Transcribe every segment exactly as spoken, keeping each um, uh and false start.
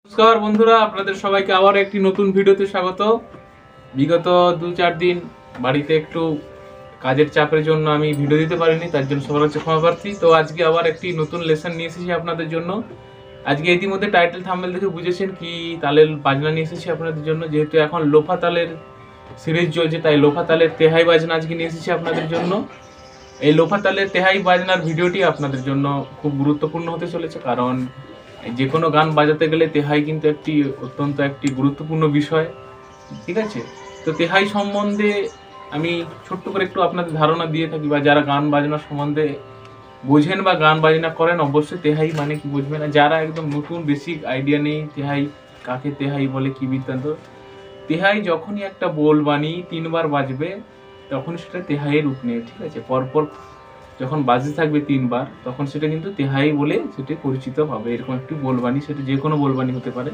নমস্কার বন্ধুরা, আপনাদের সবাইকে আবার একটি নতুন ভিডিওতে স্বাগত। বিগত দু চার দিন বাড়িতে একটু কাজের চাপের জন্য আমি ভিডিও দিতে পারিনি, তার জন্য সবার কাছে ক্ষমা প্রার্থী। তো আজকে আবার একটি নতুন লেসন নিয়ে এসেছি আপনাদের জন্য। আজকে ইতিমধ্যে টাইটেল থাম্বনেল দেখে বুঝেছেন কি তালের বাজনা নিয়ে এসেছি আপনাদের জন্য। যেহেতু এখন লোফা তালের সিরিজ চলছে, তাই লোফা তালের তেহাই বাজনা আজকে নিয়ে এসেছি আপনাদের জন্য। এই লোফা তালের তেহাই বাজনার ভিডিওটি আপনাদের জন্য খুব গুরুত্বপূর্ণ হতে চলেছে, কারণ যে কোনো গান বাজাতে গেলে তেহাই কিন্তু একটি অত্যন্ত একটি গুরুত্বপূর্ণ বিষয়। ঠিক আছে, তো তেহাই সম্বন্ধে আমি ছোট্ট করে একটু আপনাদের ধারণা দিয়ে থাকি, বা যারা গান বাজনা সম্বন্ধে বোঝেন বা গান বাজনা করেন অবশ্যই তেহাই মানে কি বুঝবেন। না যারা একদম নতুন বেসিক আইডিয়া নেই তেহাই কাকে তেহাই বলে কি বৃত্তান্ত, তেহাই যখনই একটা বোল বানি তিনবার বাজবে তখন সেটা তেহাইয়ের রূপ নেয়। ঠিক আছে, পরপর যখন বাজতে থাকবে তিনবার তখন সেটা কিন্তু তেহাই বলে সেটা পরিচিত হবে। এরকম একটি বোলবাণী, সেটা যে কোনো বোলবাণী হতে পারে।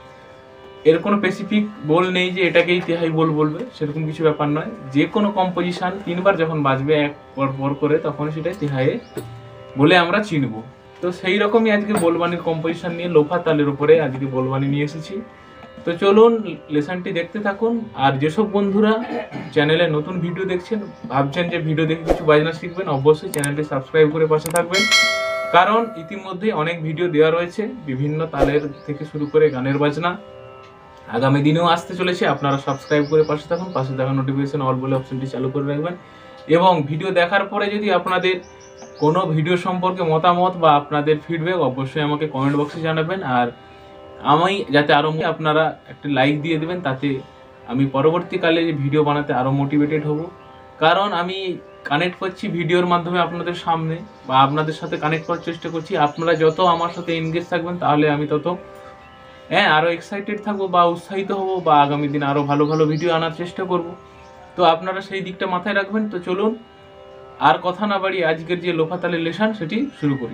এর কোনো স্পেসিফিক বোল নেই যে এটাকেই তেহাই বোল বলবে, সেরকম কিছু ব্যাপার নয়। যে কোনো কম্পোজিশন তিনবার যখন বাজবে এক পর পর করে তখন সেটা তেহাই বলে আমরা চিনব। তো সেই রকমই আজকে বোলবাণীর কম্পোজিশন নিয়ে লোফা তালের উপরে আজকে বোলবাণী নিয়ে এসেছি। তো চলুন লেসনটি দেখতে থাকুন। আর যেসব বন্ধুরা চ্যানেলে নতুন ভিডিও দেখছেন, ভাবছেন যে ভিডিও দেখে কিছু বাজনা শিখবেন, অবশ্যই চ্যানেলটি সাবস্ক্রাইব করে পাশে থাকবেন, কারণ ইতিমধ্যে অনেক ভিডিও দেওয়া রয়েছে বিভিন্ন তালের থেকে শুরু করে গানের বাজনা। আগামী দিনেও আসতে চলেছে, আপনারা সাবস্ক্রাইব করে পাশে থাকুন, পাশে থাকা নোটিফিকেশন অল বলে অপশনটি চালু করে রাখবেন। এবং ভিডিও দেখার পরে যদি আপনাদের কোনো ভিডিও সম্পর্কে মতামত বা আপনাদের ফিডব্যাক অবশ্যই আমাকে কমেন্ট বক্সে জানাবেন। আর আমি যাতে আরও আপনারা একটা লাইক দিয়ে দেবেন, তাতে আমি পরবর্তীকালে ভিডিও বানাতে আরও মোটিভেটেড হব। কারণ আমি কানেক্ট করছি ভিডিওর মাধ্যমে আপনাদের সামনে, বা আপনাদের সাথে কানেক্ট করার চেষ্টা করছি। আপনারা যত আমার সাথে এনগেজ থাকবেন তাহলে আমি তত হ্যাঁ আরও এক্সাইটেড থাকবো বা উৎসাহিত হব, বা আগামী দিন আরও ভালো ভালো ভিডিও আনার চেষ্টা করব। তো আপনারা সেই দিকটা মাথায় রাখবেন। তো চলুন আর কথা না বাড়িয়ে আজকের যে লোফা তালের লেসন সেটি শুরু করি।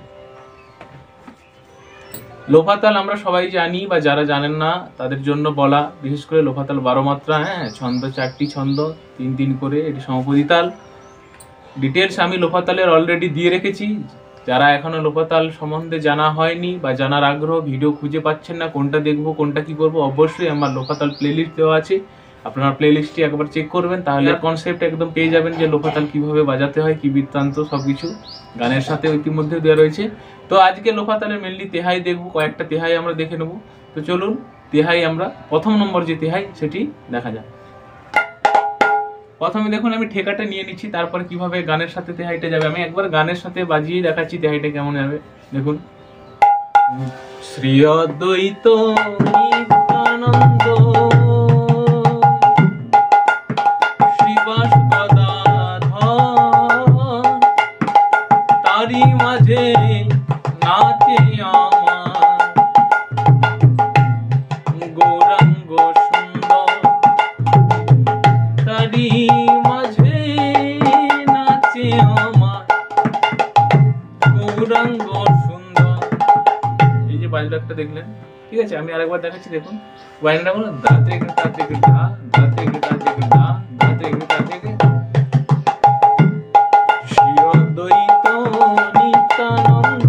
লোফা তাল আমরা সবাই জানি, বা যারা জানেন না তাদের জন্য বলা, বিশেষ করে লোফা তাল বারো মাত্রা, হ্যাঁ ছন্দ চারটি ছন্দ, তিন তিন করে, এটি সমপদী তাল। ডিটেলস আমি লোফা তালের অলরেডি দিয়ে রেখেছি। যারা এখনো লোফা তাল সম্বন্ধে জানা হয়নি বা জানার আগ্রহ, ভিডিও খুঁজে পাচ্ছেন না কোনটা দেখবো কোনটা কি করবো, অবশ্যই আমার লোফা তাল প্লেলিস্ট দেওয়া আছে, আপনারা প্লেলিস্টটি একবার চেক করবেন, তাহলে কনসেপ্ট একদম পেয়ে যাবেন যে লোফা তাল কীভাবে বাজাতে হয়, কি বৃত্তান্ত, সব কিছু গানের সাথে ইতিমধ্যে দেওয়া রয়েছে। তো আজকে লোফা তালের মেনলি তেহাই দেখবো, কয়েকটা তেহাই আমরা দেখে নেব। তো চলুন তেহাই আমরা প্রথম নম্বর যে তেহাই সেটি দেখা যাক। প্রথমে দেখুন আমি ঠেকাটা নিয়ে নিচ্ছি, তারপর কিভাবে গানের সাথে তেহাইটা যাবে আমি একবার গানের সাথে বাজিয়ে দেখাচ্ছি তেহাইটা কেমন যাবে। দেখুন, শ্রী অদ্বৈত নিত্যানন্দ শ্রীবাস গদাধর তারি মাঝে নাচে আমার গৌরাঙ্গ সুন্দর, তারি মাঝে নাচে আমার গৌরাঙ্গ সুন্দর। এই যে বাজনাটা দেখলেন, ঠিক আছে, আমি আরেকবার দেখাচ্ছি। দেখুন বাজনাটা বলো, দাঁতে গেটে দাঁতে গেটে ধা, দাঁতে গেটে দাঁতে গেটে ধা, দাঁতে গেটে দাঁতে গেটে। শ্রী অদ্বৈত নিত্যানন্দ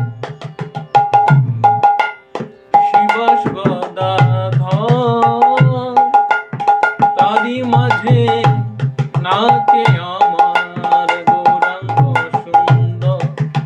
শ্রীবাস গদাধর তারি মাঝে নাচে আমার গৌরাঙ্গ সুন্দর,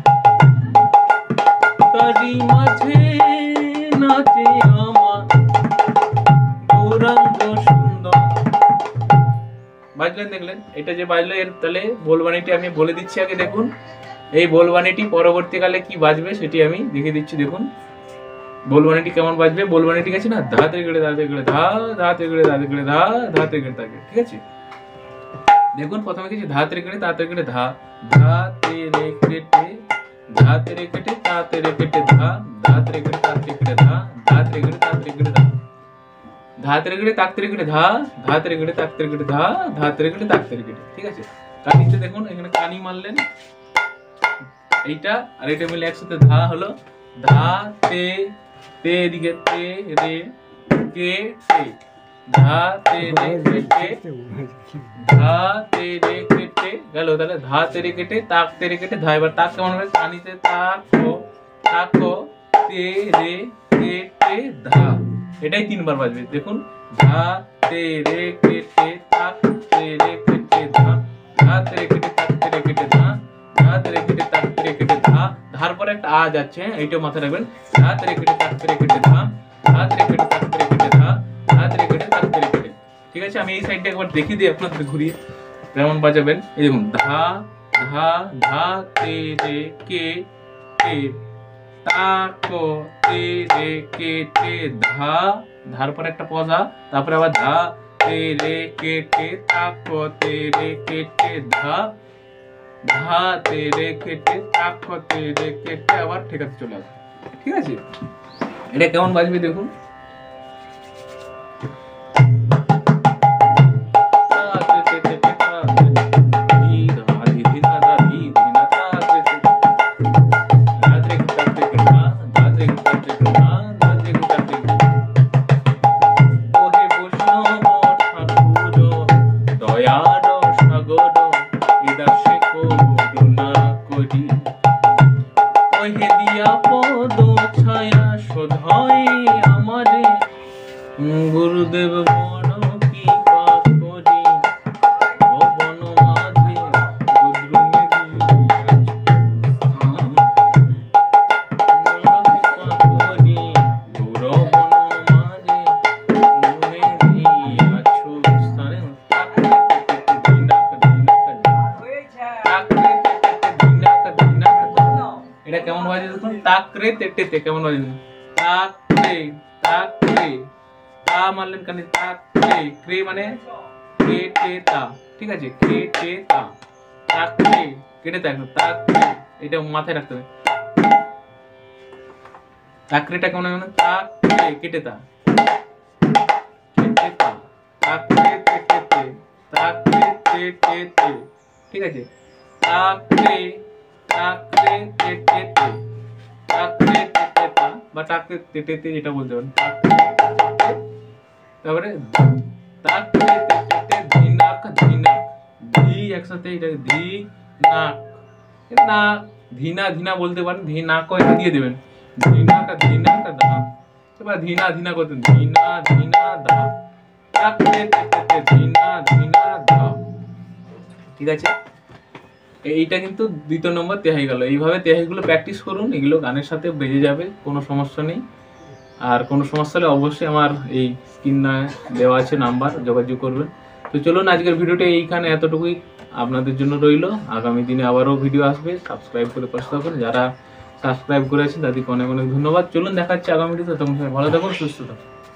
তারি মাঝে নাচে আমার গৌরাঙ্গ সুন্দর। বাজলেন, দেখলেন এটা যে বাজলো, এর তাহলে বোলবাণীটি আমি বলে দিচ্ছি আগে। দেখুন এই বোলবাণীটি পরবর্তীকালে কি বাজবে সেটি আমি দেখে দিচ্ছি। দেখুন বোলবাণীটি কেমন বাজবে। বোলবাণীটি আছে না, ধাতে গেড়ে দাঁতে গেড়ে ধা, ধাতে গেড়ে দাঁতে গেড়ে ধা, ধাতে গেড়ে তাকে। ঠিক আছে, দেখুন প্রথমে কিছু ধাতে গেড়ে তাতে গেড়ে ধা, ধাতে রে কেটে, ধাতে রে কেটে, তাতে রে কেটে ধা, ধাতে রে কেটে তাতে কেটে ধা, ধাতে রে কেটে তাতে কেটে ধা, ধাতে রে কেটে তাতে রে কেটে ধা, ধাতে রে কেটে তাতে কেটে ধা, ধাতে রে কেটে তাতে কেটে। ঠিক আছে, কানিতে দেখুন এখানে কানি মারলেন, এইটা আর এটা মিলে একসাথে ধা হলো, ধা তে তে, এদিকে তে রে কে তে, ধা তে রে কেটে, ধা তে রে কেটে গেল। তাহলে ধা তে রে কেটে, তাক তে রে কেটে ধা। এবার তাক কেমন হবে, কানিতে তাক, তাক তে রে কেটে, তে ধা, এটাই তিনবার বাজবে। দেখুন ধা তে রে কে টে তা তে রে কে টে ধা, ধা তে রে কে টে তা তে রে কে টে ধা, ধা তে রে কে টে তা তে রে কে টে ধা। ধার পরে একটা আ যাচ্ছে, এইটাও মাথায় রাখবেন। ধা তে রে কে টে তা তে রে কে টে ধা, ধা তে রে কে টে তা তে রে কে টে ধা, ধা তে রে কে টে তা তে রে কে টে। ঠিক আছে, আমি এই সাইডটা একবার দেখিয়ে দিই আপনাদের ঘুরিয়ে কেমন বাজাবেন। এই দেখুন ধা ধা ধা তে রে কে টে তা কো তে রে কে টে ধা, ধার পরে একটা পজা, তারপরে আবার ধা তে রে কে টে তা কো তে রে কে টে ধা, ধা তে রে কে টে তা কো তে রে কে টে, আবার ঠেকাতে চলে আসবে। ঠিক আছে, এটা কেমন বাজবে দেখুন। গুরুদেব বন কি পাপ করি, ও বন মাঝে গুদ্রুমে করি, গৌর বন মাঝে মনে দিয়াছো স্থানে। এটা কেমন বাজে দেখুন, তাকরে তেটে তে কেমন বাজে দেখুন, তাকরে তাকরে তা মারলেন কানে, তা ক্রে ক্রে মানে কে টে তা। ঠিক আছে, কে টে তা, তা ক্রে কেটে তা, তা ক্রে, এটা মাথায় রাখতে হবে। তা ক্রেটা কেমন মানে তা ক্রে কেটে তা, কেটে তা, তা ক্রে তে তে তে, তা ক্রে তে তে তে। ঠিক আছে, তা ক্রে তা ক্রে তে তে তে, তা ক্রে তে তে তা বা তা ক্রে তে তে তে যেটা বলতে পারেন। তারপরে তাকরে তে তে ধিনাক ধিনাক, ধি একসাথে, এটা ধি নাক না, ধিনা ধিনা বলতে পারেন, ধিনাক এটা দিয়ে দেবেন, ধিনাক ধিনাক ধা। এবার ধিনা ধিনা করতে, ধিনা ধিনা ধা, তাকরে তে তে ধিনা ধিনা ধা। ঠিক আছে, এইটা কিন্তু দ্বিতীয় নম্বর তেহাই গেল। এইভাবে তেহাইগুলো প্র্যাকটিস করুন, এগুলো গানের সাথে বেজে যাবে, কোনো সমস্যা নেই। আর কোনো সমস্যা হলে অবশ্যই আমার এই স্ক্রিনে দেওয়া আছে নাম্বার, যোগাযোগ করবেন। তো চলুন আজকের ভিডিওটা এইখানে এতটুকুই আপনাদের জন্য রইল। আগামী দিনে আবারও ভিডিও আসবে, সাবস্ক্রাইব করে পাশে থাকুন। যারা সাবস্ক্রাইব করেছেন তাদেরকে অনেক অনেক ধন্যবাদ। চলুন দেখাচ্ছি আগামী ভিডিওতে, তখন ভালো থাকুন, সুস্থ থাকুন।